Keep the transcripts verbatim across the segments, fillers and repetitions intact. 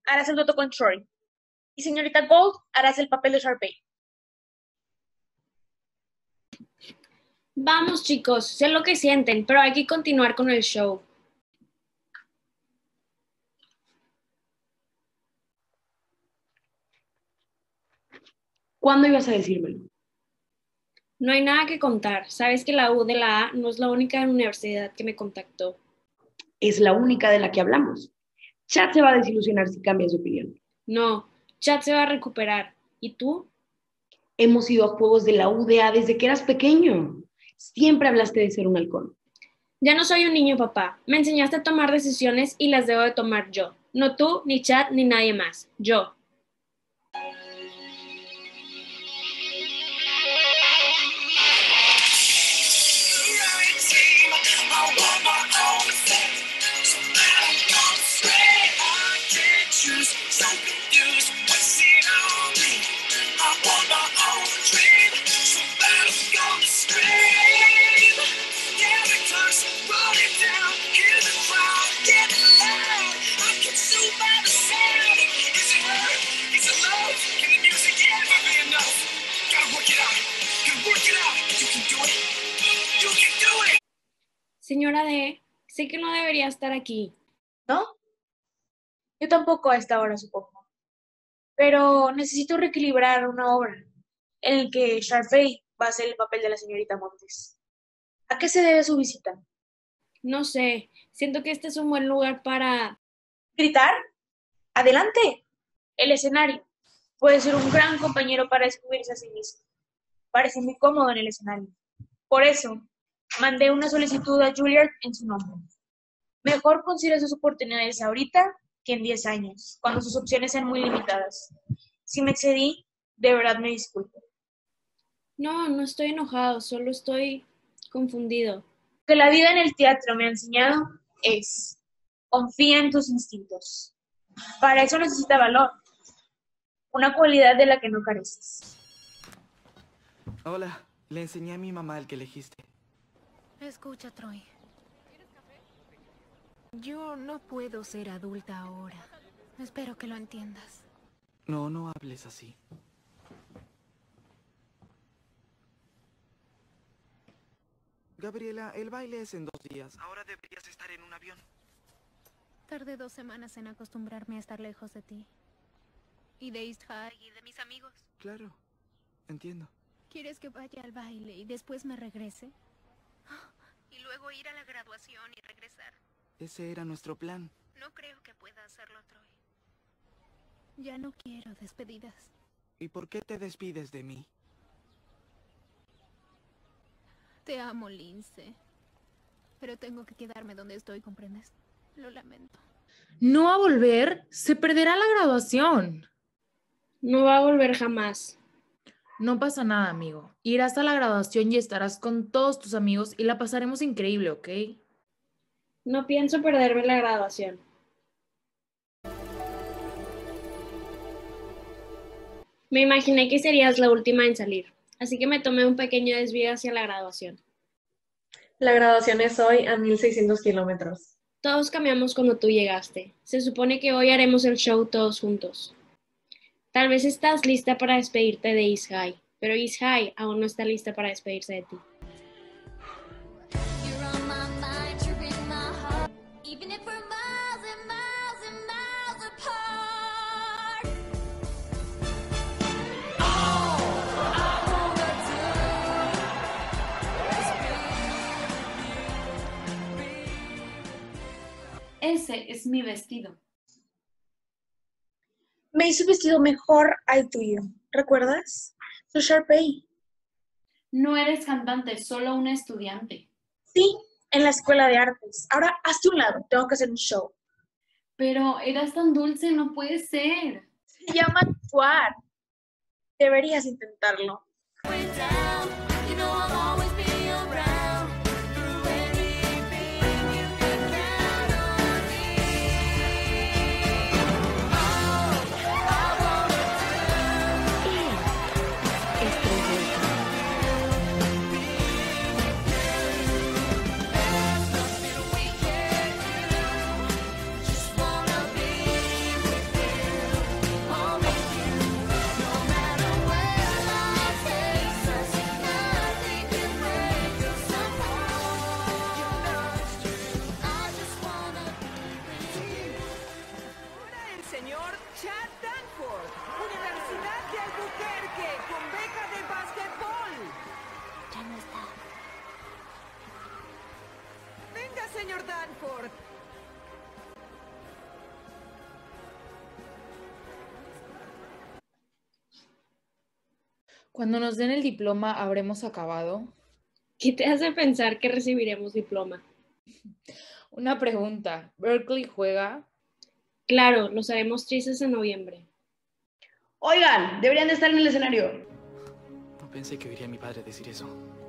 harás el dueto con Troy. Y señorita Gold, harás el papel de Sharpay. Vamos, chicos, sé lo que sienten, pero hay que continuar con el show. ¿Cuándo ibas a decírmelo? No hay nada que contar. Sabes que la U de la A no es la única universidad que me contactó. Es la única de la que hablamos. Chad se va a desilusionar si cambias de opinión. No, Chad se va a recuperar. ¿Y tú? Hemos ido a juegos de la U D A desde que eras pequeño. Siempre hablaste de ser un halcón. Ya no soy un niño, papá. Me enseñaste a tomar decisiones y las debo de tomar yo. No tú, ni Chad, ni nadie más. Yo. Señora D, sé que no debería estar aquí. ¿No? Yo tampoco a esta hora, supongo. Pero necesito reequilibrar una obra en la que Sharpay va a hacer el papel de la señorita Montes. ¿A qué se debe su visita? No sé, siento que este es un buen lugar para... ¿Gritar? ¡Adelante! El escenario puede ser un gran compañero para descubrirse a sí mismo. Parece muy cómodo en el escenario. Por eso, mandé una solicitud a Juilliard en su nombre. Mejor considere sus oportunidades ahorita que en diez años, cuando sus opciones sean muy limitadas. Si me excedí, de verdad me disculpo. No, no estoy enojado, solo estoy confundido. Lo que la vida en el teatro me ha enseñado es, confía en tus instintos. Para eso necesita valor, una cualidad de la que no careces. Hola, le enseñé a mi mamá el que elegiste. Escucha, Troy. Yo no puedo ser adulta ahora. Espero que lo entiendas. No, no hables así. Gabriela, el baile es en dos días. Ahora deberías estar en un avión. Tardé dos semanas en acostumbrarme a estar lejos de ti. Y de East High y de mis amigos. Claro, entiendo. ¿Quieres que vaya al baile y después me regrese? Y luego ir a la graduación y regresar. Ese era nuestro plan. No creo que pueda hacerlo, Troy. Ya no quiero despedidas. ¿Y por qué te despides de mí? Te amo, Lince. Pero tengo que quedarme donde estoy, ¿comprendes? Lo lamento. ¿No va a volver? Se perderá la graduación. No va a volver jamás. No pasa nada, amigo. Irás a la graduación y estarás con todos tus amigos y la pasaremos increíble, ¿ok? No pienso perderme la graduación. Me imaginé que serías la última en salir, así que me tomé un pequeño desvío hacia la graduación. La graduación es hoy a mil seiscientos kilómetros. Todos cambiamos cuando tú llegaste. Se supone que hoy haremos el show todos juntos. Tal vez estás lista para despedirte de East High, pero East High aún no está lista para despedirse de ti. Ese es mi vestido. Me hizo vestido mejor al tuyo, ¿recuerdas? Soy Sharpay. No eres cantante, solo una estudiante. Sí, en la escuela de artes. Ahora, hazte un lado, tengo que hacer un show. Pero eras tan dulce, no puede ser. Se llama actuar. Deberías intentarlo. señor Chad Danforth, Universidad de Albuquerque, con beca de básquetbol. Ya no está. Venga, señor Danforth. Cuando nos den el diploma, ¿habremos acabado? ¿Qué te hace pensar que recibiremos diploma? Una pregunta. ¿Berkeley juega? Claro, los haremos tristes en noviembre. Oigan, deberían de estar en el escenario. No pensé que oiría a mi padre decir eso.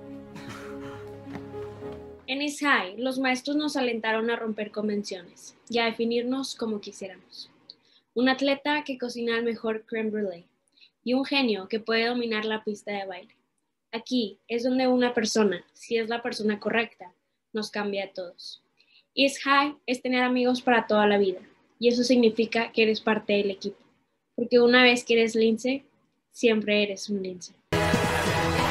En East High, los maestros nos alentaron a romper convenciones y a definirnos como quisiéramos. Un atleta que cocina el mejor crème brûlée y un genio que puede dominar la pista de baile. Aquí es donde una persona, si es la persona correcta, nos cambia a todos. East High es tener amigos para toda la vida y eso significa que eres parte del equipo, porque una vez que eres lince, siempre eres un lince.